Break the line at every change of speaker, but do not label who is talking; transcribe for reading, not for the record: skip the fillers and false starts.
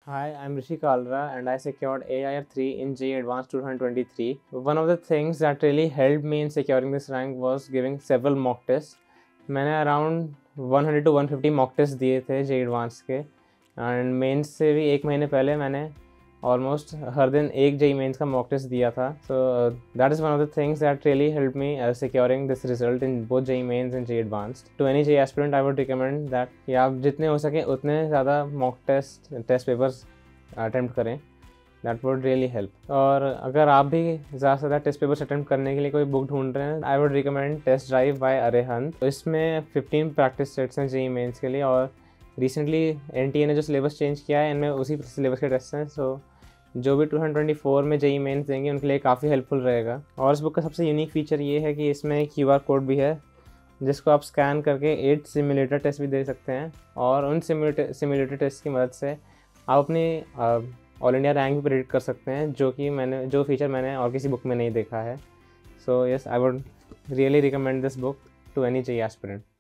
Hi, I'm Rishi Kalra and I secured AIR3 in JEE Advanced 2023. One of the things that really helped me in securing this rank was giving several mock tests. मैंने around 100 to 150 mock tests दिए थे JEE Advanced के and mains से भी एक महीने पहले मैंने ऑलमोस्ट हर दिन एक JEE मेंस का मॉक टेस्ट दिया था. So that is one of the things that really help me securing this result in both JEE mains and JEE advanced. To any JEE aspirant I would recommend that कि आप जितने हो सके उतने ज़्यादा mock test papers attempt करें. That would really help. और अगर आप भी ज़्यादा से ज़्यादा टेस्ट पेपर्स अटैम्प्ट करने के लिए कोई बुक ढूंढ रहे हैं, I would recommend test drive by Arihant. तो इसमें 15 प्रैक्टिस सेट्स हैं JEE मेंस के लिए और रिसेंटली NTA ने जो सिलेबस चेंज किया है इनमें उसी सिलेबस के टेस्ट हैं. सो जो भी 2024 में JEE मेंस देंगे उनके लिए काफ़ी हेल्पफुल रहेगा. और इस बुक का सबसे यूनिक फीचर ये है कि इसमें QR कोड भी है जिसको आप स्कैन करके 8 सिमुलेटर टेस्ट भी दे सकते हैं और उन सिमुलेटर टेस्ट की मदद से आप अपनी ऑल इंडिया रैंक भी प्रेडिक्ट कर सकते हैं, जो फीचर मैंने और किसी बुक में नहीं देखा है. So yes, I would really recommend this book to any JEE aspirant.